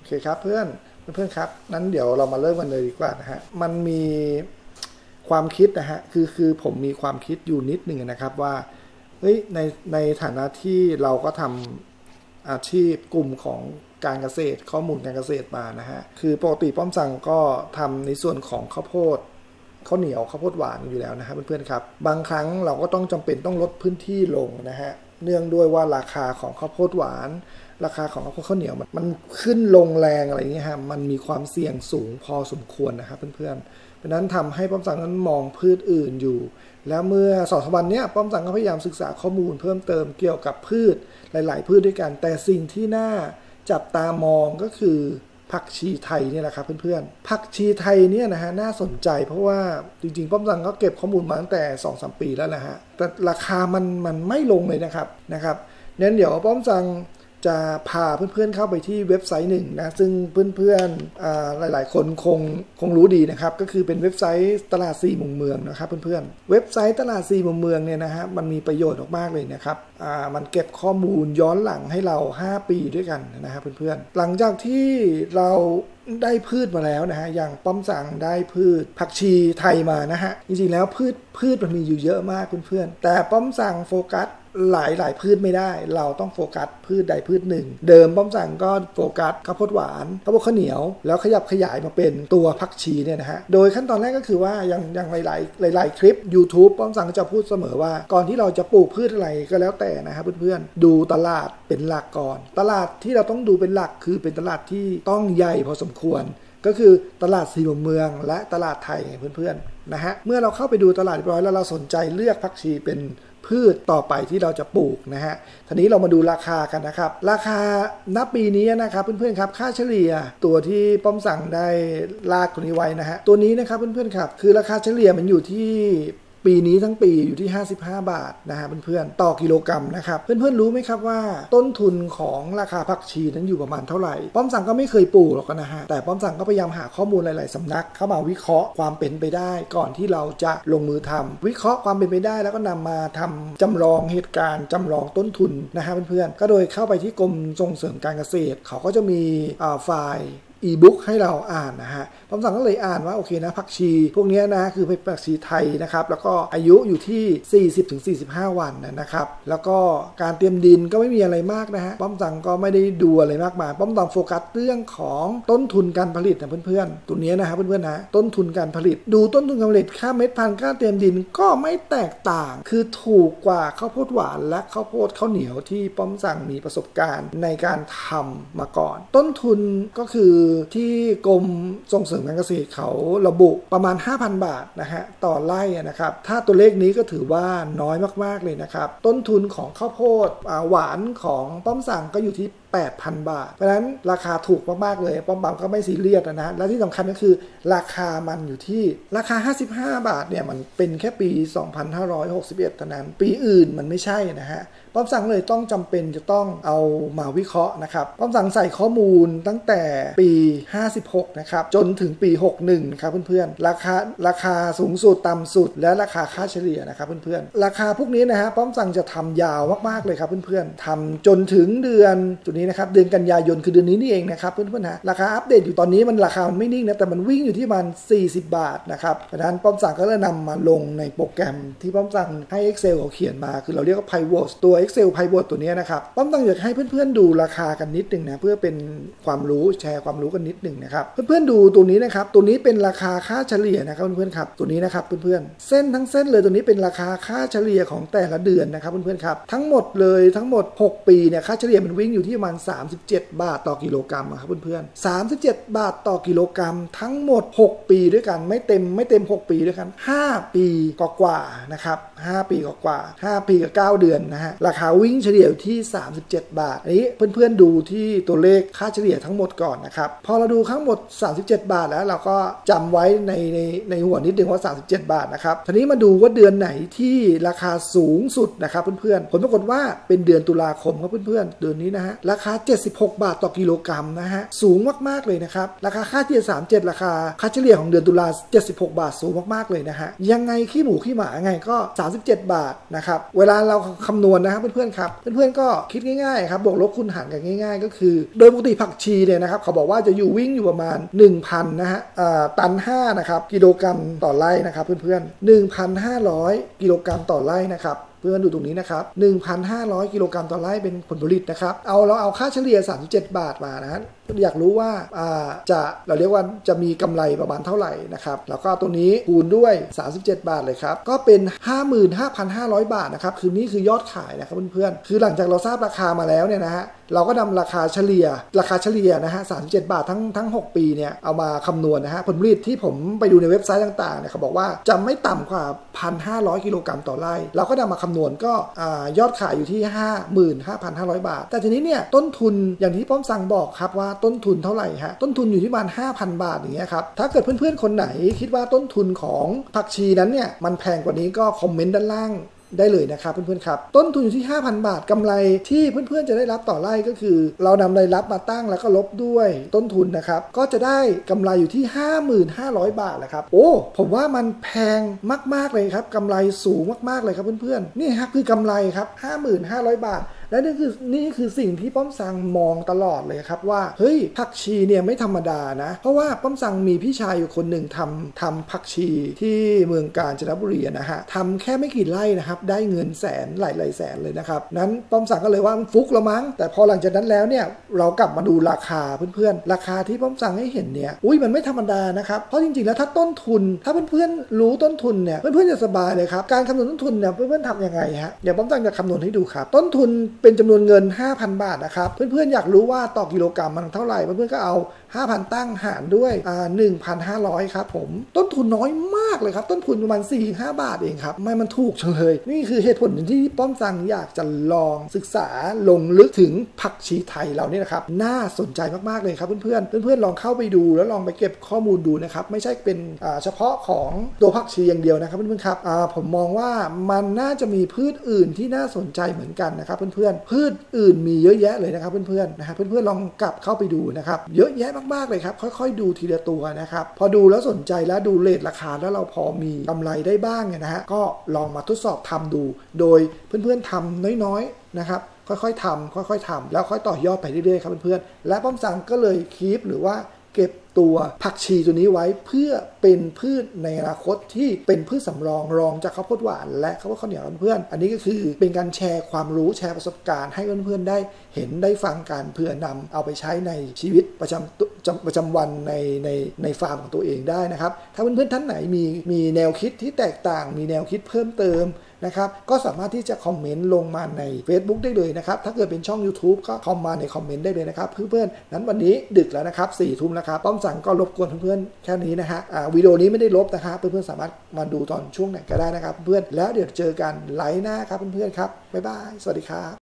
เคครับเพื่อนครับนั้นเดี๋ยวเรามาเริ่มกันเลยดีกว่านะฮะมันมีความคิดนะฮะคือผมมีความคิดอยู่นิดนึงนะครับว่าเฮ้ยในฐานะที่เราก็ทำอาชีพกลุ่มของการเกษตรข้อมูลการเกษตรมานะฮะคือปกติป้อมสั่งก็ทำในส่วนของข้าวโพดข้าวเหนียวข้าวโพดหวานอยู่แล้วนะครับเพื่อนๆครับบางครั้งเราก็ต้องจำเป็นต้องลดพื้นที่ลงนะฮะเนื่องด้วยว่าราคาของข้าวโพดหวานราคาของข้าวเหนียวมันขึ้นลงแรงอะไรอย่างเงี้ยฮะมันมีความเสี่ยงสูงพอสมควรนะครับเพื่อนๆเพราะนั้นทำให้ป้อมสั่งนั้นมองพืชอื่นอยู่แล้วเมื่อ2-3 วันนี้ป้อมสั่งก็พยายามศึกษาข้อมูลเพิ่มเติมเกี่ยวกับพืชหลายๆพืชด้วยกันแต่สิ่งที่น่าจับตามองก็คือผักชีไทยเนี่ยแหละครับเพื่อนๆผักชีไทยเนี่ยนะฮะน่าสนใจเพราะว่าจริงๆป้อมสั่งก็เก็บข้อมูลมาตั้งแต่ 2-3 ปีแล้วนะฮะแต่ราคามันไม่ลงเลยนะครับงั้นเดี๋ยวป้อมสั่งจะพาเพื่อนๆเข้าไปที่เว็บไซต์หนึ่งนะซึ่งเพื่อนๆหลายๆคนคงรู้ดีนะครับก็คือเป็นเว็บไซต์ตลาด4 มุมเมืองนะครับเพื่อนๆเว็บไซต์ตลาด4 มุมเมืองเนี่ยนะฮะมันมีประโยชน์มากๆเลยนะครับมันเก็บข้อมูลย้อนหลังให้เรา5 ปีด้วยกันนะครับเพื่อนๆหลังจากที่เราได้พืชมาแล้วนะฮะอย่างป้อมสั่งได้พืชผักชีไทยมานะฮะจริงๆแล้วพืชมันมีอยู่เยอะมากเพื่อนๆแต่ป้อมสั่งโฟกัสหลายพืชไม่ได้เราต้องโฟกัสพืชใดพืชหนึ่งเดิมป้อมสั่งก็โฟกัสข้าวโพดหวานข้าวโพดข้าวเหนียวแล้วขยับขยายมาเป็นตัวผักชีเนี่ยนะฮะโดยขั้นตอนแรกก็คือว่าอย่างหลายคลิป YouTube ป้อมสั่งก็จะพูดเสมอว่าก่อนที่เราจะปลูกพืชอะไรก็แล้วแต่นะครับเพื่อนๆดูตลาดเป็นหลักก่อนตลาดที่เราต้องดูเป็นหลักคือเป็นตลาดที่ต้องใหญ่พอสมควรก็คือตลาด4 มุมเมืองและตลาดไทยเพื่อนๆนะฮะเมื่อเราเข้าไปดูตลาดเรียบร้อยแล้วเราสนใจเลือกผักชีเป็นพืชต่อไปที่เราจะปลูกนะฮะทีนี้เรามาดูราคากันนะครับราคาณปีนี้นะครับเพื่อนๆครับค่าเฉลี่ยตัวที่ป้อมสั่งได้ลากตัวนี้ไว้นะฮะตัวนี้นะครับเพื่อนๆครับคือราคาเฉลี่ยมันอยู่ที่ปีนี้ทั้งปีอยู่ที่55 บาทนะฮะเพื่อนๆต่อกิโลกรัมนะครับเพื่อนๆรู้ไหมครับว่าต้นทุนของราคาผักชีนั้นอยู่ประมาณเท่าไหร่ป้อมสั่งก็ไม่เคยปลูกหรอกนะฮะแต่ป้อมสั่งก็พยายามหาข้อมูลหลายๆสำนักเข้ามาวิเคราะห์ความเป็นไปได้ก่อนที่เราจะลงมือทำวิเคราะห์ความเป็นไปได้แล้วก็นำมาทำจำลองเหตุการณ์จำลองต้นทุนนะฮะเพื่อนๆก็โดยเข้าไปที่กรมส่งเสริมการเกษตรเขาก็จะมีไฟล์อีบุ๊กให้เราอ่านนะฮะป้อมสั่งก็เลยอ่านว่าโอเคนะผักชีพวกนี้นะคือเป็นผักชีไทยนะครับแล้วก็อายุอยู่ที่ 40-45 วันนะครับแล้วก็การเตรียมดินก็ไม่มีอะไรมากนะฮะป้อมสั่งก็ไม่ได้ดูอะไรมากมายป้อมสั่งโฟกัสเรื่องของต้นทุนการผลิตนะเพื่อนๆตัวนี้นะครับเพื่อนๆนะต้นทุนการผลิตดูต้นทุนการผลิตค่าเม็ดพันธุ์ค่าเตรียมดินก็ไม่แตกต่างคือถูกกว่าข้าวโพดหวานและข้าวโพดข้าวเหนียวที่ป้อมสั่งมีประสบการณ์ในการทำมาก่อนต้นทุนก็คือที่กรมส่งเสริมการเกษตรเขาระบุประมาณ 5,000 บาทนะฮะต่อไร่นะครับถ้าตัวเลขนี้ก็ถือว่าน้อยมากๆเลยนะครับต้นทุนของข้าวโพดหวานของป้อมสั่งก็อยู่ที่ 8,000 บาทเพราะฉะนั้นราคาถูกมากๆเลยป้อมก็ไม่ซีเรียสนะและที่สำคัญก็คือราคามันอยู่ที่ราคา55 บาทเนี่ยมันเป็นแค่ปี 2561 เท่านั้นปีอื่นมันไม่ใช่นะฮะป้อมสั่งเลยต้องจำเป็นจะต้องเอามาวิเคราะห์นะครับป้อมสั่งใส่ข้อมูลตั้งแต่ปี56นะครับจนถึงปี61นะครับเพื่อนๆราคาสูงสุดต่ำสุดและราคาค่าเฉลี่ยนะครับเพื่อนๆราคาพวกนี้นะฮะป้อมสั่งจะทำยาวมากๆเลยครับเพื่อนๆทำจนถึงเดือนตัวนี้นะครับเดือนกันยายนคือเดือนนี้นี่เองนะครับเพื่อนๆนะราคาอัปเดตอยู่ตอนนี้มันราคามันไม่นิ่งนะแต่มันวิ่งอยู่ที่มัน40 บาทนะครับเพราะฉะนั้นป้อมสั่งก็เลยนำมาลงในโปรแกรมที่ป้อมสั่งให้ Excel เขาเขียนมาคือเราเรียกว่า Pivot ตัว Excel Pivot ตัวนี้นะครับป้อมสั่งอยากให้เพื่อนๆดูราคากันนิดนึงนะเพื่อเป็นความรู้แชร์ความรู้กันนิดนึงนะครับเพื่อนๆดูตัวนี้นะครับตัวนี้เป็นราคาค่าเฉลี่ยนะครับเพื่อนๆครับตัวนี้นะครับเพื่อนๆเส้นทั้งเส้นเลยตัวนี้เป็นราคาค่าเฉลี่ยของแต่ละเดือนนะครับเพื่อนๆครับทั้งหมดเลยทั้งหมด6 ปีเนี่ยค่าเฉลี่ยมันวิ่งอยู่ที่ประมาณ37 บาทต่อกิโลกรัมครับเพื่อนๆ37 บาทต่อกิโลกรัมทั้งหมด6 ปีด้วยกันไม่เต็ม6 ปีด้วยกัน5 ปีกว่าๆนะครับ5 ปีกว่า5 ปีกับ9 เดือนนะฮะราคาวิ่งเฉลี่ยที่37 บาทอันนี้เพื่อนๆดูที่ตัวเลขค่าเฉลี่ยทั้งหมดก่อนนะครับพอเราดูทั้งหมด37 บาทแล้วเราก็จำไว้ในหัวนิดนึงว่า37 บาทนะครับทีนี้มาดูว่าเดือนไหนที่ราคาสูงสุดนะครับเพื่อนๆผลปรากฏว่าเป็นเดือนตุลาคมครับเพื่อนๆเดือนนี้นะฮะราราคา76 บาทต่อกิโลกรัมนะฮะสูงมากๆเลยนะครับราคาค่าเฉลี่ย37ราคาค่าเฉลี่ยของเดือนตุลา76 บาทสูงมากๆเลยนะฮะยังไงขี้หมูขี้หมาไงก็37 บาทนะครับเวลาเราคำนวณนะครับเพื่อนๆครับเพื่อนๆก็คิดง่ายๆครับบวกลบคูณหารกันง่ายๆก็คือโดยปกติผักชีเนี่ยนะครับเขาบอกว่าจะอยู่วิ่งอยู่ประมาณ 1,000 นะฮะตัน 5นะครับกิโลกรัมต่อไร่นะครับเพื่อนๆ 1,500 กิโลกรัมต่อไร่นะครับเพื่อนดูตรงนี้นะครับ 1,500 กิโลกรัมต่อไร่เป็นผลผลิตนะครับเราเอาค่าเฉลี่ย37 บาทมานะอยากรู้ว่าเราเรียกว่าจะมีกำไรประมาณเท่าไหร่นะครับแล้วก็ตัวนี้คูณด้วย37 บาทเลยครับก็เป็น 55,500 บาทนะครับคือนี่คือยอดขายนะครับเพื่อนๆคือหลังจากเราทราบราคามาแล้วเนี่ยนะฮะเราก็นำราคาเฉลี่ยนะฮะ37 บาททั้ง6 ปีเนี่ยเอามาคำนวณนะฮะผลผลิตที่ผมไปดูในเว็บไซต์ต่างๆเนี่ยเขาบอกว่าจะไม่ต่ำกว่า 1,500 กิโลกรัมต่อไร่เราก็นำมาคำนวณก็ยอดขายอยู่ที่ 55,500 บาทแต่ทีนี้เนี่ยต้นทุนอย่างที่ป้อมสั่งบอกครับว่าต้นทุนเท่าไหร่ฮะต้นทุนอยู่ที่ประมาณ 5,000 บาทอย่างเงี้ยครับถ้าเกิดเพื่อนๆคนไหนคิดว่าต้นทุนของผักชีนั้นเนี่ยมันแพงกว่านี้ก็คอมเมนต์ด้านล่างได้เลยนะครับเพื่อนๆครับต้นทุนอยู่ที่ 5,000 บาทกำไรที่เพื่อนๆจะได้รับต่อไร่ก็คือเรานำรายรับมาตั้งแล้วก็ลบด้วยต้นทุนนะครับก็จะได้กำไรอยู่ที่ 5,500 บาทแหละครับโอ้ผมว่ามันแพงมากๆเลยครับกำไรสูงมากๆเลยครับเพื่อนๆนี่ครับคือกำไรครับ 5,500 บาทและนี่คือสิ่งที่ป้อมสังมองตลอดเลยครับว่าเฮ้ยผักชีเนี่ยไม่ธรรมดานะเพราะว่าป้อมสังมีพี่ชายอยู่คนหนึ่งทำผักชีที่เมืองกาญจนบุรีนะฮะทำแค่ไม่กี่ไร่นะครับได้เงินแสนหลายแสนเลยนะครับนั้นป้อมสังก็เลยว่ามันฟุกละมั้งแต่พอหลังจากนั้นแล้วเนี่ยเรากลับมาดูราคาเพื่อนๆราคาที่ป้อมสังให้เห็นเนี่ยมันไม่ธรรมดานะครับเพราะจริงๆแล้วถ้าต้นทุนถ้าเพื่อนๆรู้ต้นทุนเนี่ยเพื่อนๆจะสบายเลยครับการคำนวณต้นทุนเนี่ยเพื่อนๆทำยังไงฮะเดี๋ยวป้อมสังจะคำนวณให้ดูครับต้นทุนเป็นจำนวนเงิน 5,000 บาทนะครับเพื่อนๆอยากรู้ว่าต่อกิโลกรัมมันเท่าไหร่เพื่อนๆก็เอา 5,000 ตั้งหารด้วย1,500 ครับผมต้นทุนน้อยมากเลยครับต้นทุนประมาณ 4-5 บาทเองครับไม่มันถูกจังเลยนี่คือเหตุผลที่ป้อมสังอยากจะลองศึกษาลงลึกถึงผักชีไทยเราเนี่ยนะครับน่าสนใจมากๆเลยครับเพื่อนๆลองเข้าไปดูแล้วลองไปเก็บข้อมูลดูนะครับไม่ใช่เป็นเฉพาะของตัวผักชีอย่างเดียวนะครับเพื่อนๆครับผมมองว่ามันน่าจะมีพืชอื่นที่น่าสนใจเหมือนกันนะครับเพื่อนๆพืชอื่นมีเยอะแยะเลยนะครับเพื่อนๆนะครับเพื่อนๆลองกลับเข้าไปดูนะครับเยอะแยะมากๆเลยครับค่อยๆดูทีละตัวนะครับพอดูแล้วสนใจแล้วดูเรทราคาแล้วเราพอมีกำไรได้บ้างเนี่ยนะฮะก็ลองมาทดสอบทำดูโดยเพื่อนๆทำน้อยๆนะครับค่อยๆทำแล้วค่อยต่อยอดไปเรื่อยๆครับเพื่อนๆและป้อมสังก็เลยคีปหรือว่าเก็บตัวผักชีตัวนี้ไว้เพื่อเป็นพืชในอนาคตที่เป็นพืชสำรองจากข้าวโพดหวานและข้าวโพดข้าวเหนียวเพื่อนๆอันนี้ก็คือเป็นการแชร์ความรู้แชร์ประสบการณ์ให้เพื่อนๆได้เห็นได้ฟังกันเพื่อนำเอาไปใช้ในชีวิตประจำวันในฟาร์มของตัวเองได้นะครับถ้าเพื่อนๆท่านไหนมีแนวคิดที่แตกต่างมีแนวคิดเพิ่มเติมนะครับก็สามารถที่จะคอมเมนต์ลงมาใน Facebook ได้เลยนะครับถ้าเกิดเป็นช่อง YouTube ก็คอมมาในคอมเมนต์ได้เลยนะครับเพื่อนๆนั้นวันนี้ดึกแล้วนะครับ4 ทุ่มแล้วครับป้อมสังก็รบกวนเพื่อนๆแค่นี้นะฮะวิดีโอนี้ไม่ได้ลบนะครับเพื่อนๆสามารถมาดูตอนช่วงไหนก็ได้นะครับเพื่อนแล้วเดี๋ยวเจอกันไลฟ์หน้าครับเพื่อนๆครับบ๊ายบายสวัสดีครับ